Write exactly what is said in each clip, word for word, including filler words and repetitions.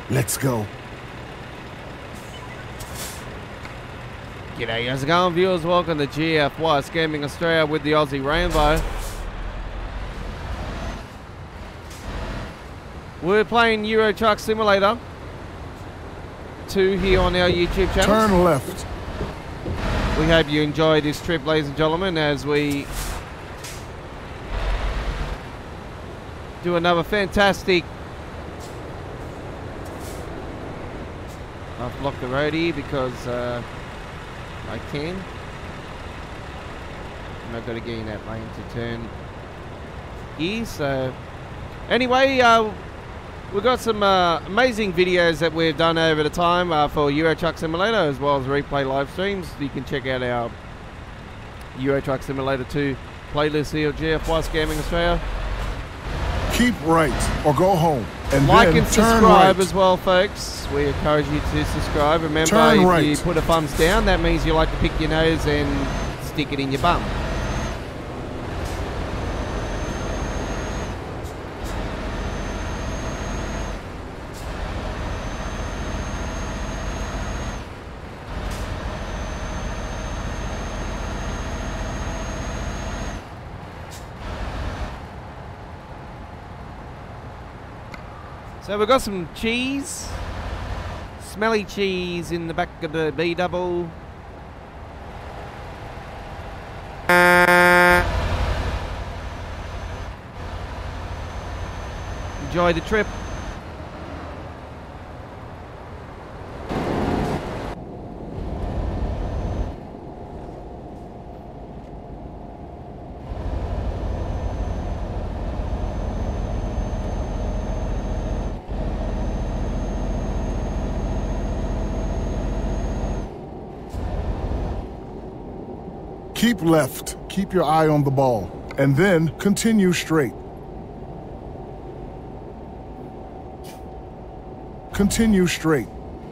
Let's go. G'day, how's it going, viewers? Welcome to G F Y Gaming Australia with the Aussie Rainbow. We're playing Euro Truck Simulator two here on our YouTube channel. Turn left. We hope you enjoy this trip, ladies and gentlemen, as we do another fantastic... I've blocked the road here because uh, I can. And I've got to get in that lane to turn here. So, anyway, uh, we've got some uh, amazing videos that we've done over the time uh, for Euro Truck Simulator, as well as replay live streams. You can check out our Euro Truck Simulator two playlist here at G F Y Gaming Australia. Keep right or go home. And like then and subscribe right. as well, folks. We encourage you to subscribe. Remember, Turn if right. you put a thumbs down, that means you like to pick your nose and stick it in your bum. So we've got some cheese, smelly cheese in the back of the B double. Enjoy the trip. Keep left. Keep your eye on the ball. And then continue straight. Continue straight.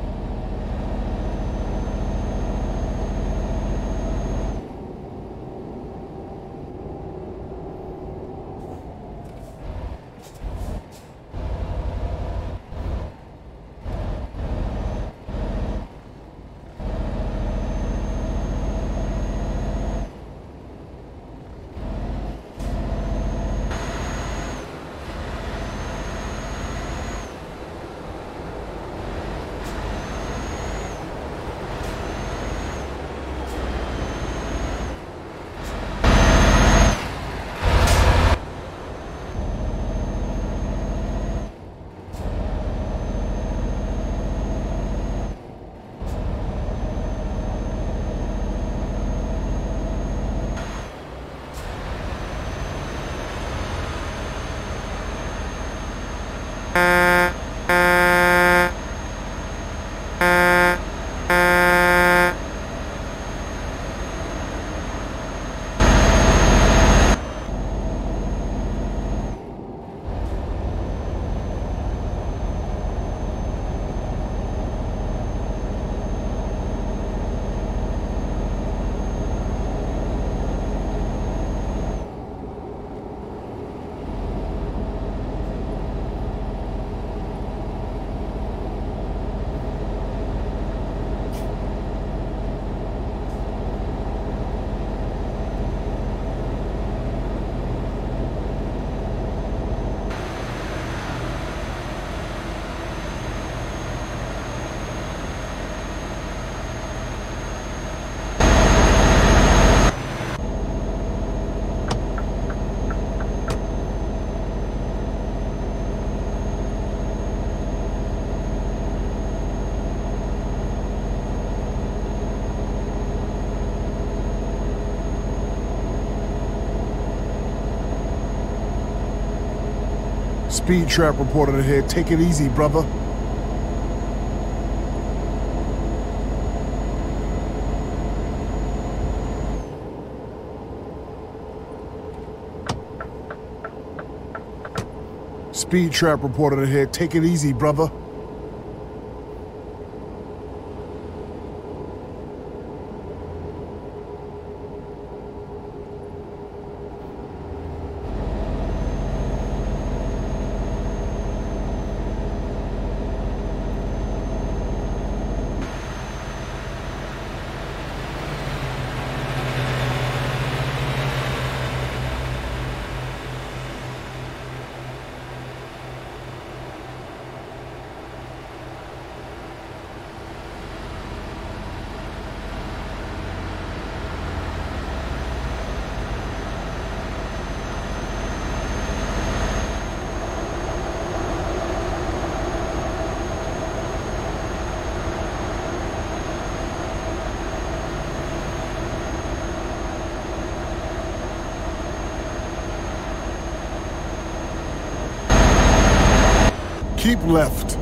Speed trap reported ahead. Take it easy, brother. Speed trap reported ahead. Take it easy, brother. Keep left.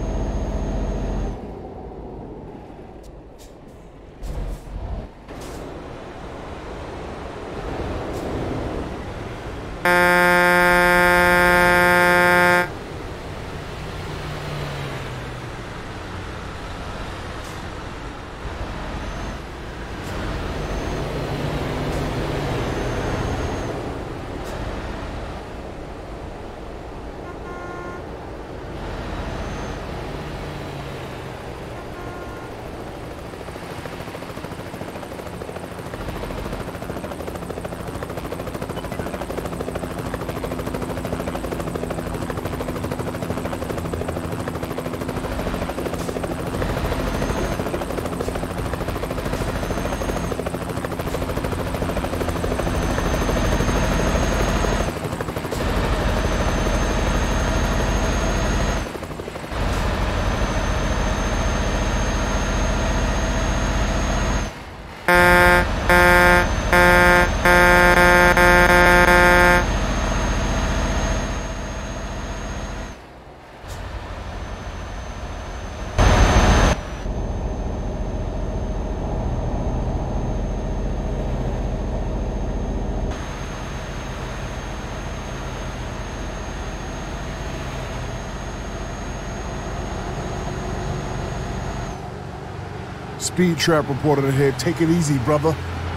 Speed trap reported ahead. Take it easy, brother.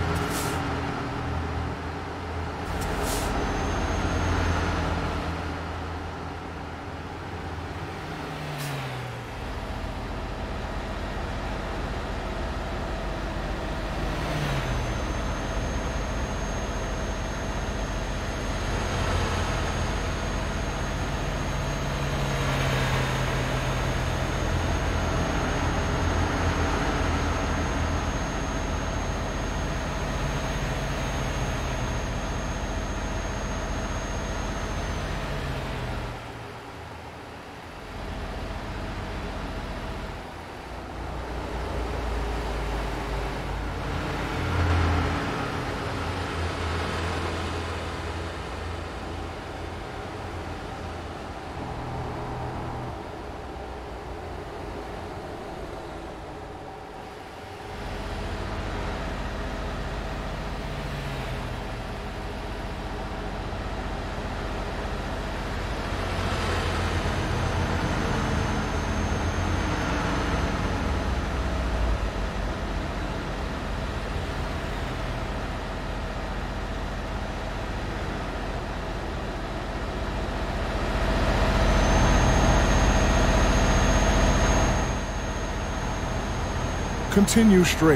Continue straight.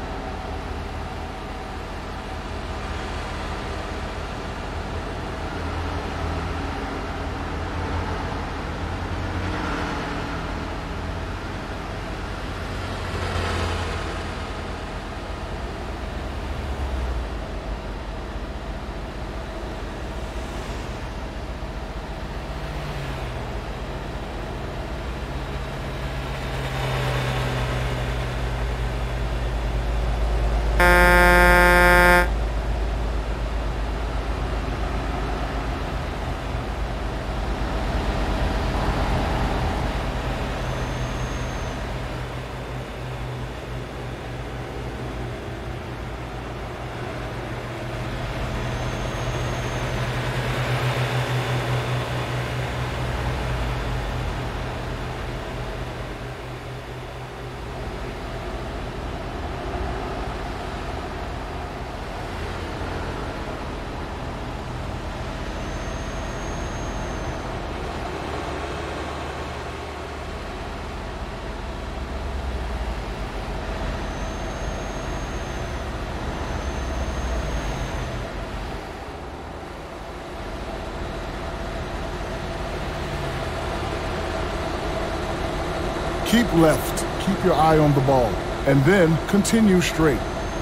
Keep left. Keep your eye on the ball. And then continue straight.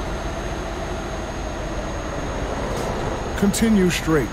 Continue straight.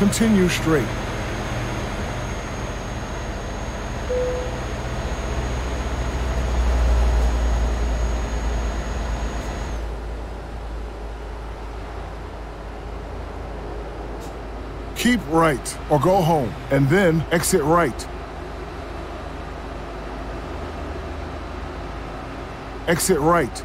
continue straight. Keep right or go home, and then exit right. Exit right.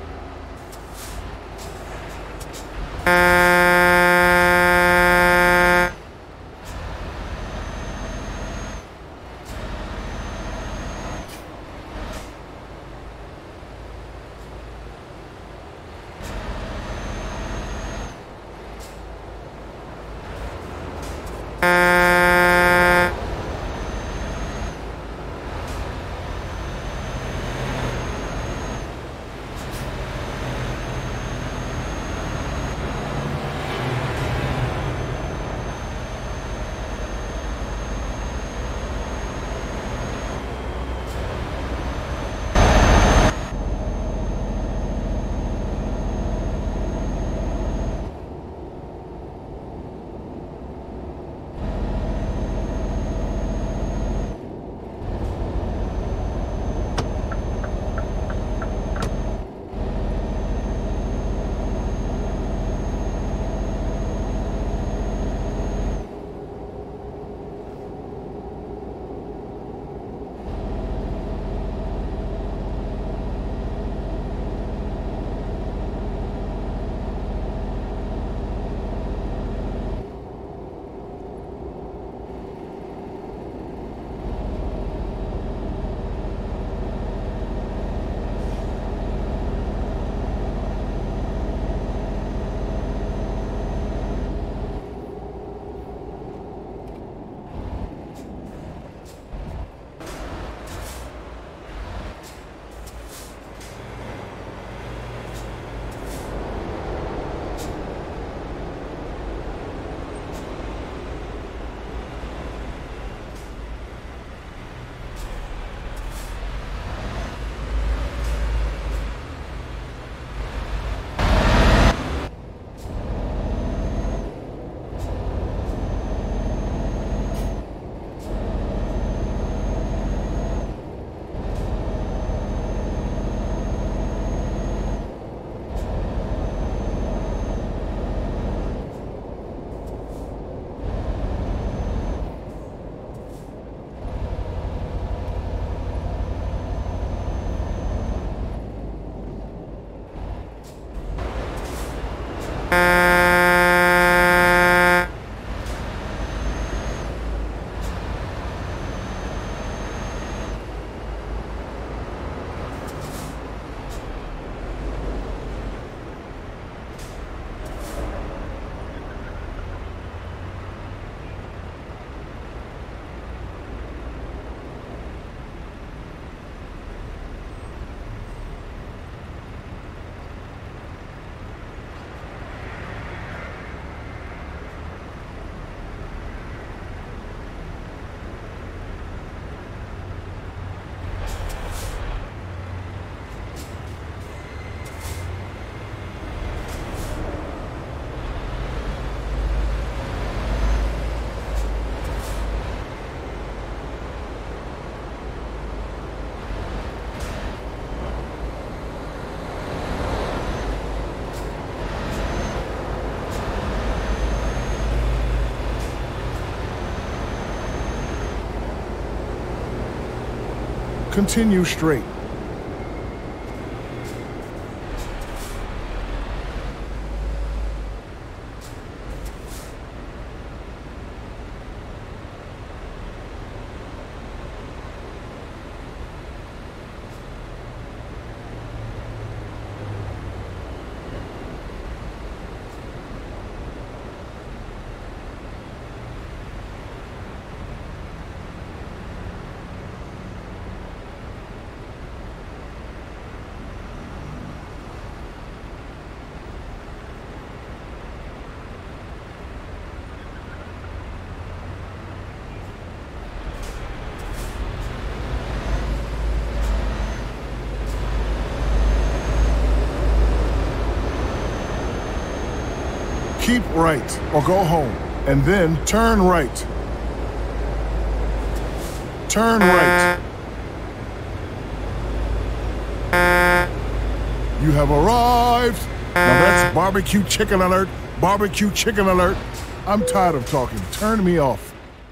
Continue straight. Keep right or go home. and then turn right. Turn right. You have arrived. Now that's barbecue chicken alert. Barbecue chicken alert. I'm tired of talking. Turn me off.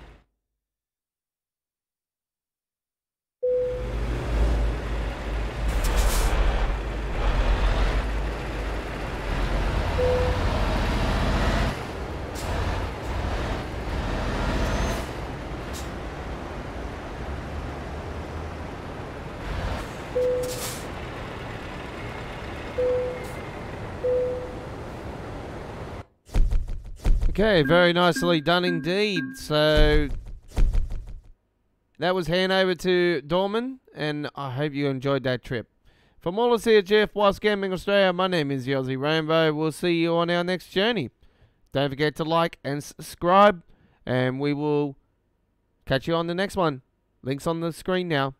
Okay, very nicely done indeed. So that was hand over to Dorman, and I hope you enjoyed that trip. From all of us here at G F Whilst Gambling Australia, my name is Yossi Rainbow. We'll see you on our next journey. Don't forget to like and subscribe, and we will catch you on the next one. Links on the screen now.